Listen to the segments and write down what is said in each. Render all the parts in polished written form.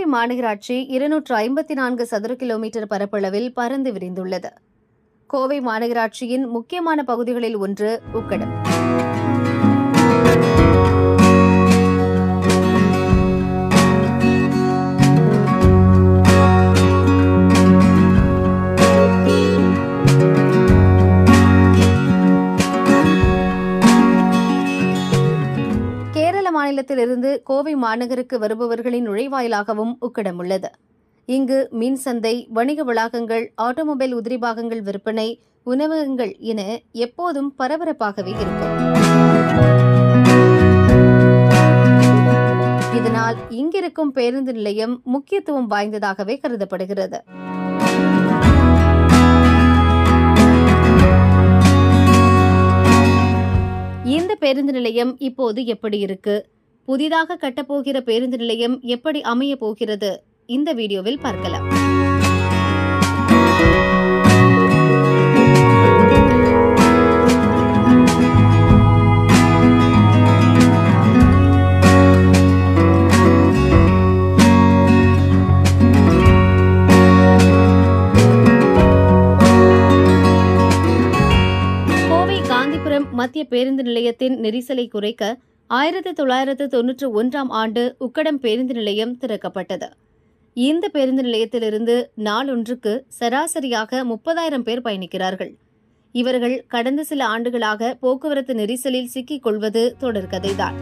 மாநகராட்சி 254 சதுர கிலோமீட்டர் பரப்பளவில் பரந்து விரிந்துள்ளது. கோவை மாநகராட்சியின் முக்கியமான பகுதிகளில் ஒன்று உக்கடம். மாநிலத்திலிருந்து கோவை மாநகருக்கு வருபவர்களின் நுழைவாயிலாகவும் உக்கடம் உள்ளது. இங்கு மீன் சந்தை, வணிக வளாகங்கள், ஆட்டோமொபைல் உதிரி பாகங்கள் விற்பனை, உணவகங்கள் என எப்போதும் பரபரப்பாகவே இருக்கும். இதனால் இங்கிருக்கும் பேருந்து நிலையம் முக்கியத்துவம் வாய்ந்ததாகவே கருதப்படுகிறது. இந்த பேருந்து நிலையம் இப்போது எப்படி இருக்கு? புதிதாக கட்டப்போகிற பேருந்து நிலையம் எப்படி அமைய போகிறது? இந்த வீடியோவில் பார்க்கலாம். மத்திய பேருந்து நிலையத்தின் நெரிசலை குறைக்க 1991ஆம் ஆண்டு உக்கடம் பேருந்து நிலையம் திறக்கப்பட்டது. இந்த பேருந்து நிலையத்திலிருந்து நாளொன்றுக்கு சராசரியாக 30,000 பேர் பயணிக்கிறார்கள். இவர்கள் கடந்த சில ஆண்டுகளாக போக்குவரத்து நெரிசலில் சிக்கிக் கொள்வது தொடர்கதைதான்.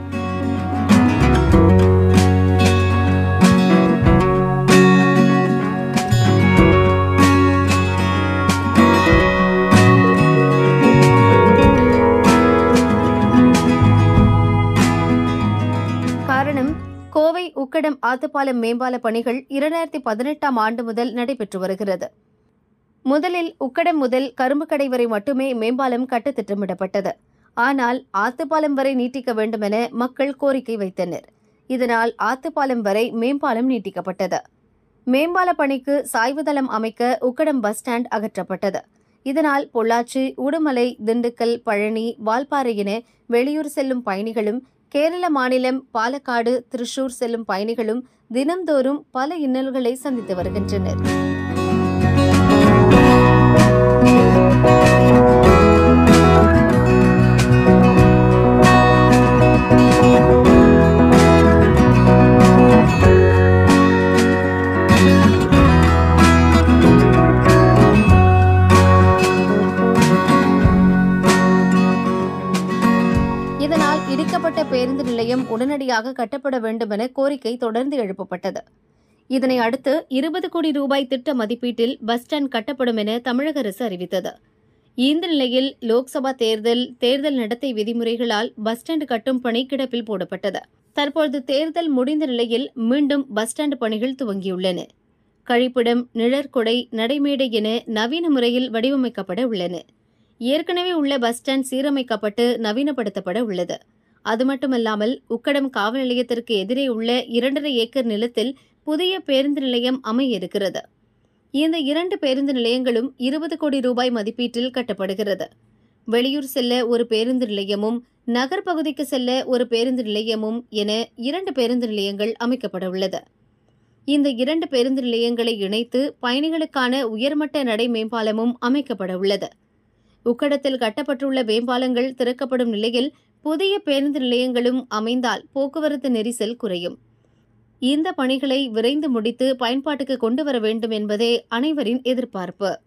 காரணம், கோவை உக்கடம் ஆத்துப்பாலம் மேம்பால பணிகள் 2018ஆம் ஆண்டு முதல் நடைபெற்று வருகிறது. முதலில் உக்கடம் முதல் கரும்புக்கடை வரை மட்டுமே மேம்பாலம் கட்ட திட்டமிடப்பட்டது. ஆனால் ஆத்துப்பாலம் வரை நீட்டிக்க வேண்டுமென மக்கள் கோரிக்கை வைத்தனர். இதனால் ஆத்துப்பாலம் வரை மேம்பாலம் நீட்டிக்கப்பட்டது. மேம்பால பணிக்கு சாய்வுதளம் அமைக்க உக்கடம் பஸ் ஸ்டாண்ட் அகற்றப்பட்டது. இதனால் பொள்ளாச்சி, உடுமலை, திண்டுக்கல், பழனி, வால்பாறை என வெளியூர் செல்லும் பயணிகளும், கேரள மாநிலம் பாலக்காடு, திருச்சூர் செல்லும் பயணிகளும் தினம்தோறும் பல இன்னல்களை சந்தித்து வருகின்றனர். இதனால் இடிக்கப்பட்ட பேருந்து நிலையம் உடனடியாக கட்டப்பட வேண்டும் என கோரிக்கை தொடர்ந்து எழுப்பப்பட்டது. இதனை அடுத்து 20 கோடி ரூபாய் திட்ட மதிப்பீட்டில் பஸ் ஸ்டாண்ட் கட்டப்படும் என தமிழக அரசு அறிவித்தது. இந்த நிலையில் லோக்சபா தேர்தல் நடத்தை விதிமுறைகளால் பஸ் ஸ்டாண்ட் கட்டும் பணி கிடப்பில் போடப்பட்டது. தற்போது தேர்தல் முடிந்த நிலையில் மீண்டும் பஸ் ஸ்டாண்ட் பணிகள் துவங்கியுள்ளன. கழிப்பிடம், நிழற்குடை, நடைமேடை என நவீன முறையில் வடிவமைக்கப்பட உள்ளன. ஏற்கனவே உள்ள பஸ் ஸ்டாண்ட் சீரமைக்கப்பட்டு நவீனப்படுத்தப்பட உள்ளது. அது மட்டுமல்லாமல் உக்கடம் காவல் நிலையத்திற்கு எதிரே உள்ள 2.5 ஏக்கர் நிலத்தில் புதிய பேருந்து நிலையம் அமைய இருக்கிறது. இந்த 2 பேருந்து நிலையங்களும் 20 கோடி ரூபாய் மதிப்பீட்டில் கட்டப்படுகிறது. வெளியூர் செல்ல ஒரு பேருந்து நிலையமும், நகர்பகுதிக்கு செல்ல ஒரு பேருந்து நிலையமும் என 2 பேருந்து நிலையங்கள் அமைக்கப்பட உள்ளது. இந்த 2 பேருந்து நிலையங்களை இணைத்து பயணிகளுக்கான உயர்மட்ட நடை மேம்பாலமும் அமைக்கப்பட உள்ளது. உக்கடத்தில் கட்டப்பட்டுள்ள மேம்பாலங்கள் திறக்கப்படும் நிலையில் புதிய பேருந்து நிலையங்களும் அமைந்தால் போக்குவரத்து நெரிசல் குறையும். இந்த பணிகளை விரைந்து முடித்து பயன்பாட்டுக்கு கொண்டு வர வேண்டும் என்பதே அனைவரின் எதிர்பார்ப்பு.